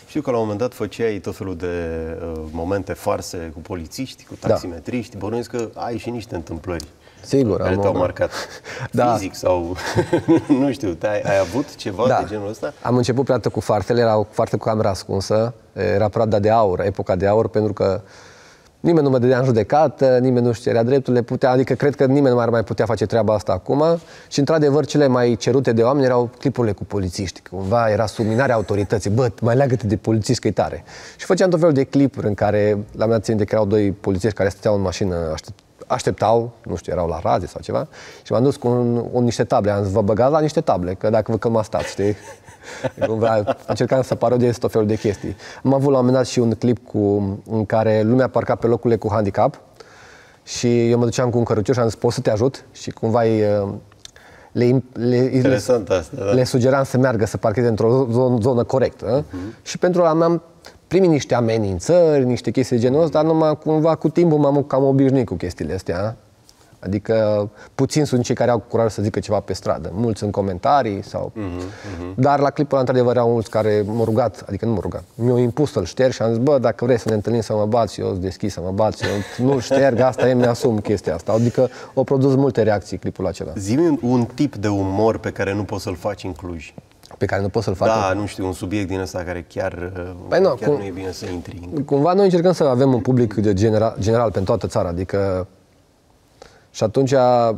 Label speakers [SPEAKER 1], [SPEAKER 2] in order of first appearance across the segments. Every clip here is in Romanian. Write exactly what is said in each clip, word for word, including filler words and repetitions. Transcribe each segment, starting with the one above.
[SPEAKER 1] Știu că la un moment dat făceai tot felul de uh, momente farse cu polițiști, cu taximetriști. Da. Bănuiesc că ai și niște întâmplări.
[SPEAKER 2] Sigur,
[SPEAKER 1] care te-au marcat
[SPEAKER 2] da.
[SPEAKER 1] fizic sau nu știu, ai, ai avut ceva da. de genul ăsta?
[SPEAKER 2] Am început prima dată cu fartele, era o foarte cu camera ascunsă, era perioada de aur, epoca de aur, pentru că nimeni nu mă dădea în judecată, nimeni nu-și cerea drepturile, putea, adică cred că nimeni nu ar mai putea face treaba asta acum și într-adevăr cele mai cerute de oameni erau clipurile cu polițiști, cumva era subminarea autorității, bă, mai leagă-te de polițiști că e tare. Și făceam tot felul de clipuri în care, la mea țin de că erau doi polițiști care stăteau în mașină, aștept, așteptau, nu știu, erau la raze sau ceva și m-am dus cu un, un, niște table, am zis, vă băgați la niște table, că dacă vă că mă stați, știi? Cumva încercam să parodiez tot felul de chestii. Am avut la un moment dat și un clip cu, în care lumea parca pe locurile cu handicap și eu mă duceam cu un cărucior și am zis, pot să te ajut? Și cumva le, le, le,
[SPEAKER 1] asta, da.
[SPEAKER 2] le sugeram să meargă, să parcheze într-o zonă, zonă corectă. Uh-huh. Și pentru ăla mi-am primit niște amenințări, niște chestii de genul ăsta, dar numai cumva cu timpul m-am cam obișnuit cu chestiile astea. Adică puțini sunt cei care au curaj să zică ceva pe stradă. Mulți în comentarii sau... Uh-huh, uh-huh. Dar la clipul ăla, într-adevăr, erau mulți care m-au rugat, adică nu m-au rugat, mi-au impus să-l șterg și am zis, bă, dacă vrei să ne întâlnim să mă bați, eu sunt deschis să mă bați, eu nu șterg, asta e, mi-asum chestia asta. Adică au produs multe reacții clipul acela.
[SPEAKER 1] Zi-mi un, un tip de umor pe care nu poți să-l faci în Cluj.
[SPEAKER 2] Pe care nu poți să-l faci?
[SPEAKER 1] Da, nu știu, un subiect din ăsta care chiar,
[SPEAKER 2] păi nu,
[SPEAKER 1] chiar
[SPEAKER 2] cum,
[SPEAKER 1] nu e bine să intri.
[SPEAKER 2] Cumva noi încercăm să avem un public general, general pentru toată țara, adică și atunci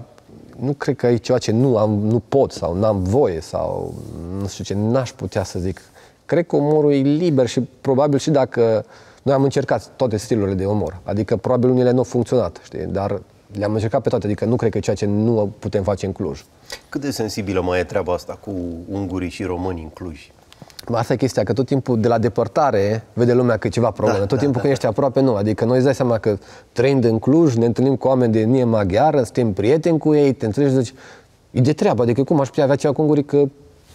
[SPEAKER 2] nu cred că e ceva ce nu, am, nu pot sau n-am voie sau nu știu ce, n-aș putea să zic. Cred că umorul e liber și probabil și dacă noi am încercat toate stilurile de umor, adică probabil unele nu au funcționat, știi, dar le-am încercat pe toate, adică nu cred că e ceea ce nu putem face în Cluj.
[SPEAKER 1] Cât de sensibilă mai e treaba asta cu ungurii și românii în Cluj?
[SPEAKER 2] Asta e chestia, că tot timpul de la depărtare vede lumea că e ceva problemă. Da, tot timpul da, când da. ești aproape, nu. Adică noi îți dai seama că trăind în Cluj, ne întâlnim cu oameni de etnie maghiară, suntem prieteni cu ei, te întâlnești și zici, e de treabă, adică cum aș putea avea ceva cu ungurii că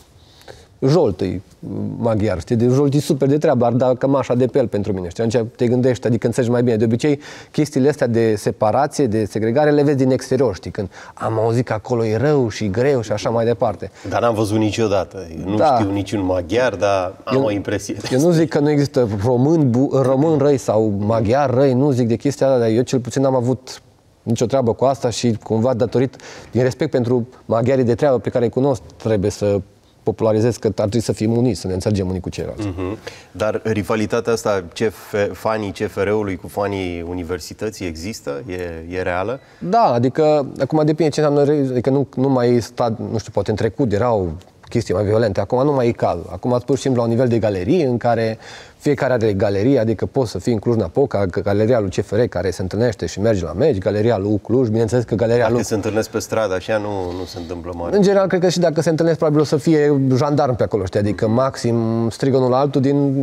[SPEAKER 2] Jolt e maghiar, știi? De Jolt e super de treabă, ar da cămașa de pe el pentru mine, știi? Atunci te gândești, adică înțelegi mai bine. De obicei, chestiile astea de separație, de segregare, le vezi din exterior, știi? Când am auzit că acolo e rău și greu și așa mai departe.
[SPEAKER 1] Dar n-am văzut niciodată. Eu nu da. știu niciun maghiar, dar am eu, o impresie.
[SPEAKER 2] Eu nu zic că nu există români, români răi sau maghiari răi, nu zic de chestia asta, dar eu cel puțin n-am avut nicio treabă cu asta și cumva datorită, din respect pentru maghiarii de treabă pe care îi cunosc, trebuie să popularizez că ar trebui să fim uniți, să ne înțelegem unii cu ceilalți. Uh-huh.
[SPEAKER 1] Dar rivalitatea asta, ce fanii C F R-ului cu fanii universității există? E, e reală?
[SPEAKER 2] Da, adică acum depinde ce înseamnă, adică nu, nu mai sta, nu știu, poate în trecut erau chestii mai violente, acum nu mai e cazul. Acum pur și simplu la un nivel de galerie în care fiecare are galerie, adică poți să fii în Cluj-Napoca, galeria lui C F R care se întâlnește și merge la meci, galeria lui Cluj, bineînțeles că galeria
[SPEAKER 1] dacă
[SPEAKER 2] lui...
[SPEAKER 1] se întâlnesc pe stradă, așa nu, nu se întâmplă mare.
[SPEAKER 2] În general, cred că și dacă se întâlnesc, probabil o să fie jandarm pe acolo, știi, adică maxim strigă unul la altul din...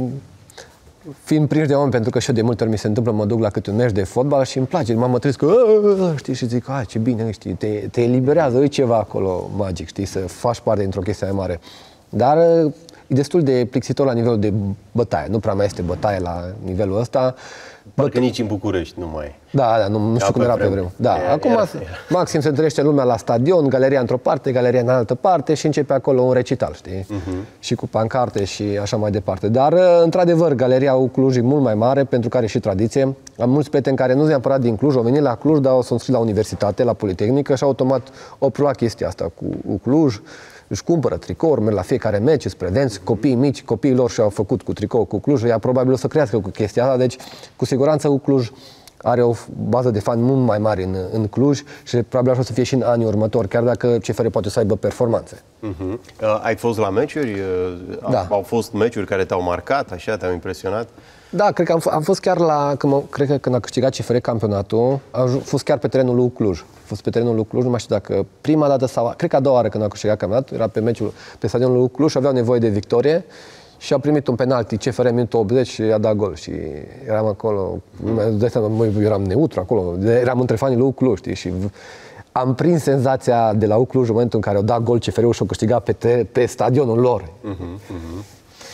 [SPEAKER 2] fiind prinși de oameni, pentru că și eu de multe ori mi se întâmplă, mă duc la câte un meci de fotbal și îmi place, mă trezesc că, știi, și zic, ai, ce bine, știi, te, te eliberează, e ceva acolo magic, știi, să faci parte dintr-o chestie mai mare. Dar e destul de plixitor la nivelul de bătaie, nu prea mai este bătaie la nivelul ăsta.
[SPEAKER 1] Parcă nici în București nu mai e.
[SPEAKER 2] Da, da, nu, nu știu cum era pe vreme. Da, era, acum era, era. maxim se întâlnește lumea la stadion, galeria într-o parte, galeria în altă parte și începe acolo un recital, știi? Uh-huh. Și cu pancarte și așa mai departe. Dar, într-adevăr, galeria Cluj e mult mai mare, pentru că are și tradiție. Am mulți prieteni care nu sunt neapărat din Cluj, au venit la Cluj, dar au sunt scris la universitate, la Politehnică și automat au preluat chestia asta cu Cluj. Își cumpără tricouri, merg la fiecare meci, îți prevenți, copiii mici, copiii lor și-au făcut cu tricou cu Cluj, ea probabil o să crească cu chestia asta, deci cu siguranță cu Cluj are o bază de fani mult mai mare în, în Cluj și probabil așa o să fie și în anii următori, chiar dacă C F R poate să aibă performanțe.
[SPEAKER 1] Uh-huh. Uh, ai fost la meciuri? Uh,
[SPEAKER 2] da.
[SPEAKER 1] Au fost meciuri care te-au marcat, așa, te-au impresionat?
[SPEAKER 2] Da, cred că am, am fost chiar la, când, cred că când a câștigat C F R campionatul, am fost chiar pe terenul lui Cluj. A fost pe terenul lui Cluj, nu mai știu dacă prima dată sau, cred că a doua oară când a câștigat campionatul, era pe meciul, pe stadionul lui Cluj și aveau nevoie de victorie și a primit un penalti C F R minutul optzeci și a dat gol și eram acolo, mm. eram neutru acolo, eram între fanii lui Cluj, știi, și am prins senzația de la Cluj în momentul în care au dat gol C F R-ul și au câștigat pe, te, pe stadionul lor. Uh-huh, uh-huh.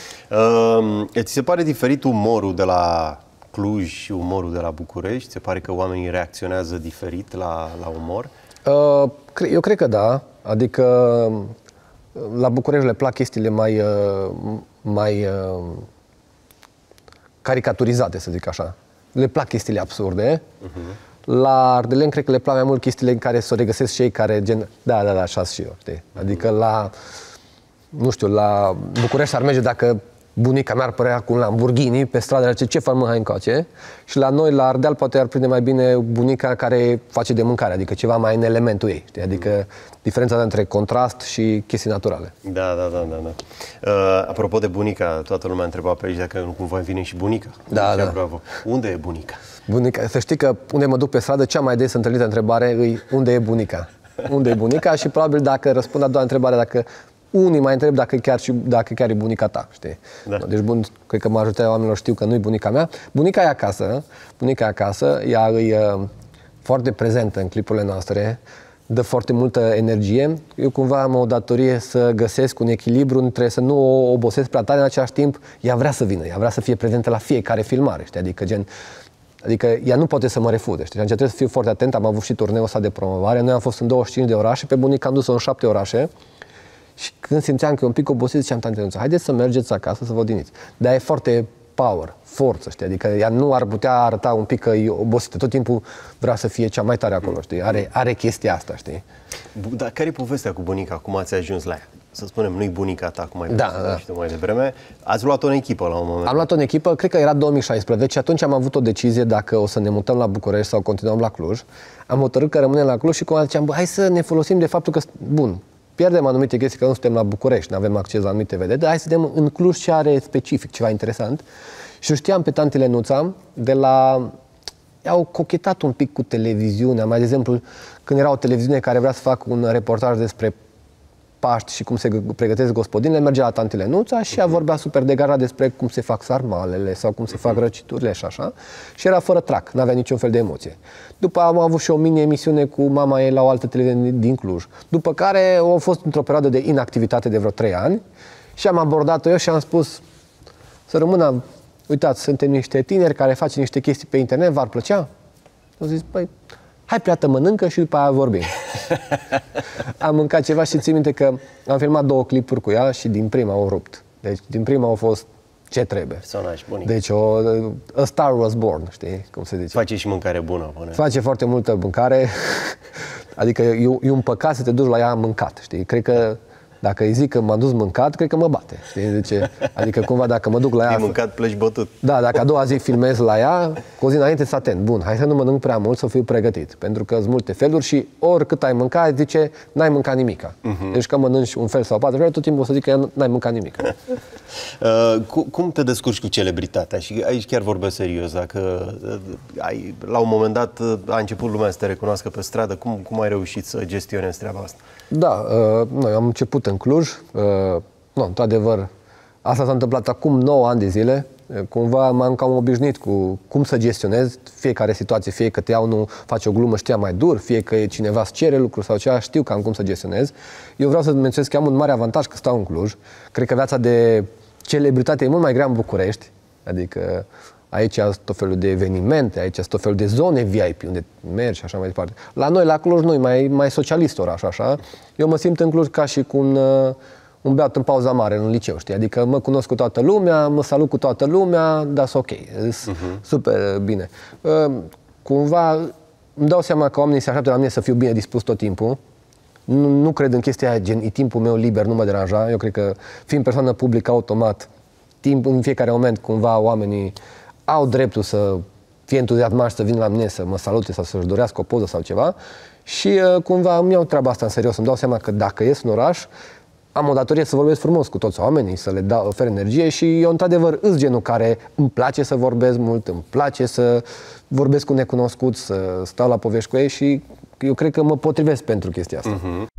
[SPEAKER 1] Uh, ți se pare diferit umorul de la Cluj și umorul de la București? Ți se pare că oamenii reacționează diferit la, la umor?
[SPEAKER 2] Uh, eu cred că da. Adică la București le plac chestiile mai, uh, mai uh, caricaturizate, să zic așa. Le plac chestiile absurde. Uh-huh. La ardeleni cred că le plac mai mult chestiile în care să o regăsesc cei care gen, da, da, da, așa și eu, știi? Adică la, nu știu, la București ar merge dacă bunica mea ar părea cu un Lamborghini pe stradă, ar zice, ce fac mă, hai încoace? Și la noi, la Ardeal, poate ar prinde mai bine bunica care face de mâncare, adică ceva mai în elementul ei, știi? Adică diferența între contrast și chestii naturale.
[SPEAKER 1] Da, da, da, da. da. Uh, apropo de bunica, toată lumea întreba pe aici dacă nu cumva vine și bunica.
[SPEAKER 2] Da, da.
[SPEAKER 1] Bravo. Unde e bunica?
[SPEAKER 2] Bunica, să știi că unde mă duc pe stradă, cea mai des întâlnită întrebare e unde e bunica? Unde e bunica? Și probabil dacă răspund la a doua întrebare, dacă unii mai întreb dacă chiar, și, dacă chiar e bunica ta, știi? Da. Deci, bun, cred că majoritatea oamenilor știu că nu e bunica mea. Bunica e acasă, bunica e acasă, ea e uh, foarte prezentă în clipurile noastre, dă foarte multă energie. Eu cumva am o datorie să găsesc un echilibru între să nu o obosesc prea tare, în același timp ea vrea să vină, ea vrea să fie prezentă la fiecare filmare, știi? Adică gen... Adică ea nu poate să mă refuze, știi? Trebuie să fiu foarte atent, am avut și turneul ăsta de promovare, noi am fost în douăzeci și cinci de orașe, pe bunica am dus-o în șapte orașe și când simțeam că e un pic obosit, ziceam, tante Nuță, haideți să mergeți acasă să vă odiniți. Dar e foarte power, forță, știi? Adică ea nu ar putea arăta un pic că e obosită, tot timpul vrea să fie cea mai tare acolo, știi? Are, are chestia asta, știi?
[SPEAKER 1] Dar care e povestea cu bunica? Cum ați ajuns la ea? Să spunem, nu-i bunica ta, cum ai
[SPEAKER 2] da,
[SPEAKER 1] da. mai devreme. Ați luat-o în echipă la un moment.
[SPEAKER 2] Am luat-o în echipă, cred că era două mii șaisprezece, atunci am avut o decizie dacă o să ne mutăm la București sau continuăm la Cluj. Am hotărât că rămânem la Cluj și cum ziceam, bă, hai să ne folosim de faptul că, bun, pierdem anumite chestii, că nu suntem la București, nu avem acces la anumite vedete, dar hai să vedem în Cluj ce are specific, ceva interesant. Și știam pe tantele Nuța de la... Au cochetat un pic cu televiziunea, mai de exemplu, când era o televiziune care vrea să facă un reportaj despre Paști și cum se pregătesc gospodinile, mergea la tantele Nuța și ea vorbea super degajat despre cum se fac sarmalele sau cum se fac răciturile și așa. Și era fără trac, n-avea niciun fel de emoție. După am avut și o mini-emisiune cu mama ei la o altă televiziune din Cluj. După care au fost într-o perioadă de inactivitate de vreo trei ani și am abordat-o eu și am spus să rămână, uitați, suntem niște tineri care facem niște chestii pe internet, v-ar plăcea? Au zis, păi, hai pleată, mănâncă și după aia vorbim. Am mâncat ceva și țin minte că am filmat două clipuri cu ea și din prima au rupt. Deci din prima au fost ce trebuie.
[SPEAKER 1] Personaj bunic.
[SPEAKER 2] Deci o, a star was born, știi cum se zice.
[SPEAKER 1] Face și mâncare bună. Până.
[SPEAKER 2] Face foarte multă mâncare. Adică e, e un păcat să te duci la ea mâncat, știi. Cred că dacă îi zic că m-am dus mâncat, cred că mă bate. Știi? Deci, adică cumva dacă mă duc la ea...
[SPEAKER 1] E mâncat, pleci bătut.
[SPEAKER 2] Da, dacă a doua zi filmez la ea, cu o zi înainte să atent. Bun, hai să nu mănânc prea mult, să fiu pregătit. Pentru că sunt multe feluri și oricât ai mâncat, zice, n-ai mâncat nimica. Uh-huh. Deci că mănânci un fel sau patru feluri, tot timpul o să zic că n-ai mâncat nimica.
[SPEAKER 1] uh, cu, cum te descurci cu celebritatea? Și aici chiar vorbesc serios. Dacă uh, ai, la un moment dat uh, a început lumea să te recunoască pe stradă, cum, cum ai reușit să gestionezi treaba asta?
[SPEAKER 2] Da, uh, noi am început în Cluj. Uh, nu, într-adevăr, asta s-a întâmplat acum nouă ani de zile. Cumva m-am cam obișnuit cu cum să gestionez fiecare situație, fie că te iau, nu faci o glumă, știa mai dur, fie că cineva îți cere lucruri sau ceva, știu cam cum să gestionez. Eu vreau să menționez că am un mare avantaj că stau în Cluj. Cred că viața de celebritate e mult mai grea în București, adică aici sunt tot felul de evenimente, aici sunt tot felul de zone V I P unde mergi și așa mai departe. La noi, la Cluj, nu, mai, mai socialist oraș, așa. Eu mă simt în Cluj ca și cu un... un beat în pauza mare, în liceu, știi? Adică mă cunosc cu toată lumea, mă salut cu toată lumea, dar sunt ok, uh-huh. super bine. Uh, cumva îmi dau seama că oamenii se așteaptă la mine să fiu bine dispus tot timpul. Nu, nu cred în chestia aia, gen, e timpul meu liber, nu mă deranja. Eu cred că, fiind persoană publică, automat, timp, în fiecare moment, cumva, oamenii au dreptul să fie entuziasmați, să vină la mine, să mă salute sau să-și dorească o poză sau ceva. Și uh, cumva îmi iau treaba asta în serios. Îmi dau seama că dacă ies în oraș, am o datorie să vorbesc frumos cu toți oamenii, să le dau, ofer energie și eu, într-adevăr, îs genul care îmi place să vorbesc mult, îmi place să vorbesc cu necunoscuți, să stau la povești cu ei și eu cred că mă potrivesc pentru chestia asta.
[SPEAKER 1] Uh-huh.